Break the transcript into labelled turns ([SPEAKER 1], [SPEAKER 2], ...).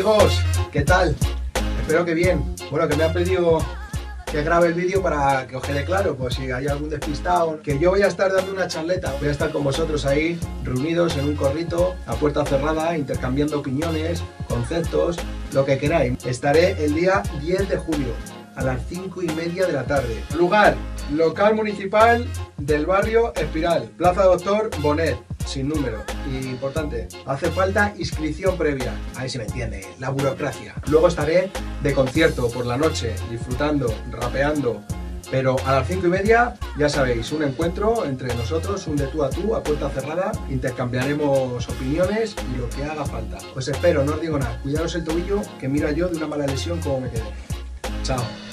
[SPEAKER 1] amigos, ¿qué tal? Espero que bien. Bueno, que me han pedido que grabe el vídeo para que os quede claro, pues si hay algún despistado, que yo voy a estar dando una charleta, voy a estar con vosotros ahí, reunidos en un corrito, a puerta cerrada, intercambiando opiniones, conceptos, lo que queráis. Estaré el día 10 de julio, a las 5:30 de la tarde. Lugar, local municipal del barrio Espiral, Plaza Doctor Bonet, sin número. Y importante, hace falta inscripción previa. A ver si me entiende, la burocracia. Luego estaré de concierto por la noche, disfrutando, rapeando. Pero a las 5:30, ya sabéis, un encuentro entre nosotros, un de tú a puerta cerrada. Intercambiaremos opiniones y lo que haga falta. Os espero, no os digo nada. Cuidaros el tobillo, que mira yo de una mala lesión como me quedé. Chao.